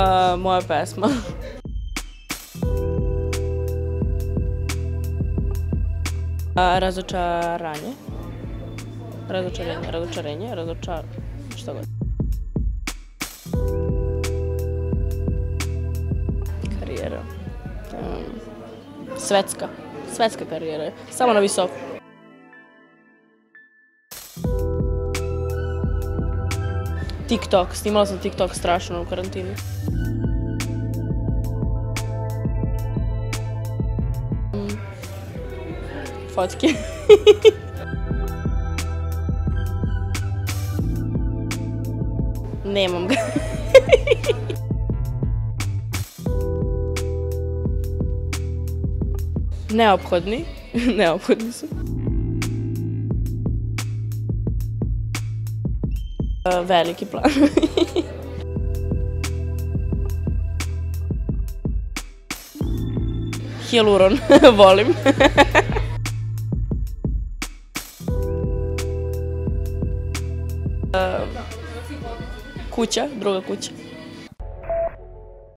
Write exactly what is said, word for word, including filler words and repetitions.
Moja pesma. Razočaranje. Razočarenje, razočarenje, razočar... šta god. Karijera. Svetska. Svetska karijera. Samo na visoko. TikTok. Snimala sam TikTok strašno u karantinu. Fotke. Nemam ga. Neophodni. Neophodni su. Veliki plan. Hijaluron. Volim. Kuća, druga kuća.